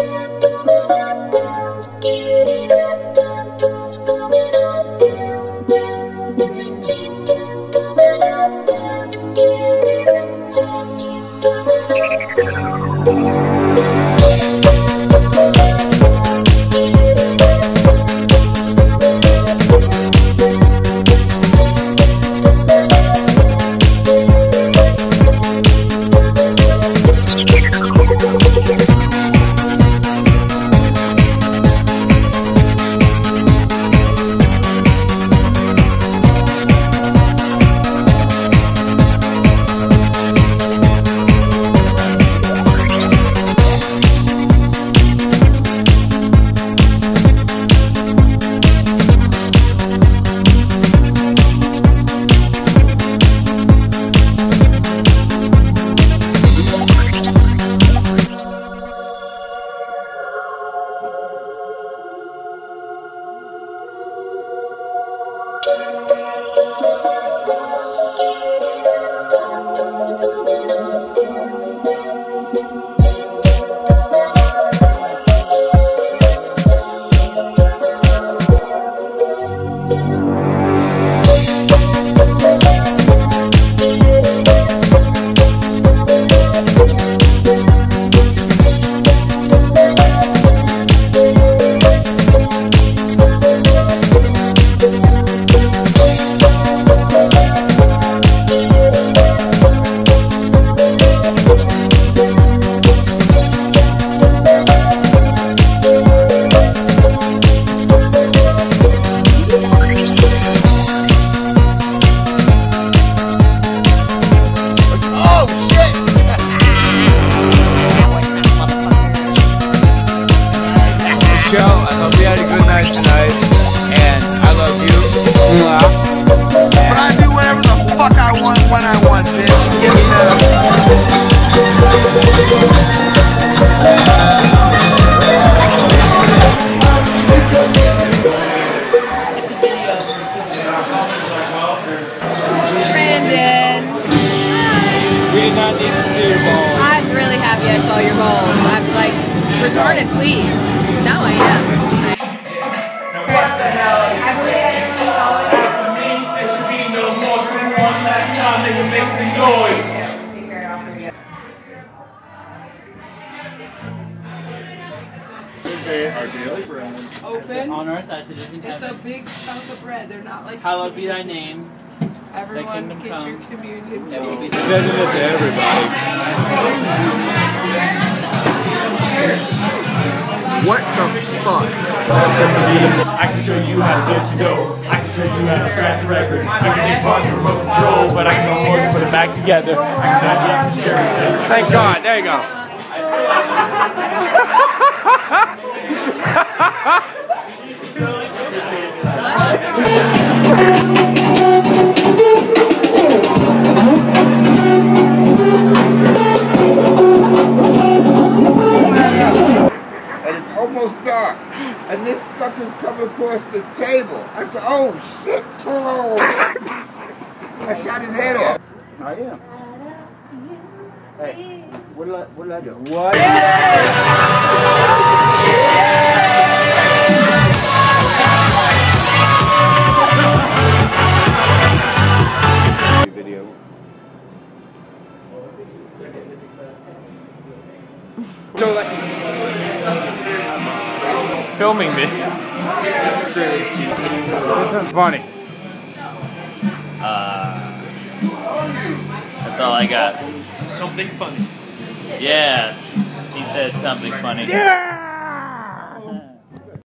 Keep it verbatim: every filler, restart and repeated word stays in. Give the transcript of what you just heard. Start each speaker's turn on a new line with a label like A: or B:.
A: retarded, please. Now I am.
B: What the hell? After me, there should be no more. So one last time, they can make some noise.
C: Our daily bread.
D: Open.
E: On earth as it is in heaven.
D: It's a big chunk of bread. They're not like.
E: Hallowed be thy name.
D: Everyone get
E: come.
D: your communion.
E: Sending
C: it to everybody. What the fuck?
B: I can show you how to dose and go. I can show you how to scratch a record. I can take part in remote control, but I can almost put it back together. I can tie you up in cherry stick.
F: Thank God. There you go.
C: And it's almost dark. And this sucker's coming across the table. I said, oh shit, oh. I shot his head off. I am. Hey, what did I, what did I do?
F: What? Video. So like filming me. This one's funny.
G: Uh, that's all I got.
B: Something funny.
G: Yeah, he said something funny.
F: Yeah!